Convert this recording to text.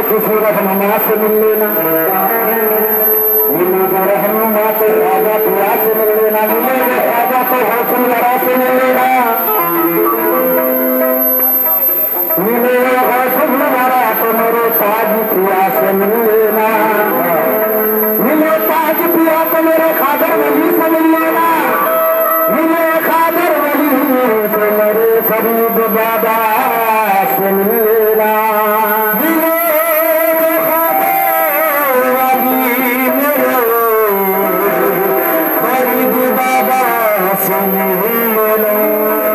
किसी रहनुमा से मिल लेना, मिलेगा रहनुमा तो राजा पिया से मिल लेना, मिलेगा राजा तो हौसल लड़ा से मिल लेना, मिलेगा हौसल लड़ा तो मेरे ताज पिया से मिल लेना, मिले ताज पिया तो मेरे खादर वली से मिल लेना, मिले खादर वली तो मेरे फरीद बाबा से मिल लेना, मिले खादर वली मेरे फरीद बाबा से मिल लेना।